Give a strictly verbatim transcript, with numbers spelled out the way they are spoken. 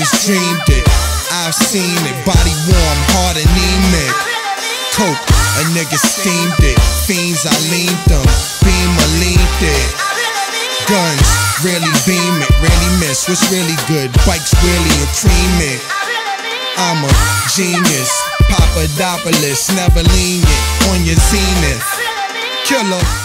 just dreamed it. I've seen it, body warm, heart anemic. Coke, a nigga steamed it. Fiends, I leaned them. Beamer leaned it. Guns, really beam it, really miss. What's really good? Bikes really a cream it. I'm a genius, Papadopoulos, never lenient on your zenith. Killer.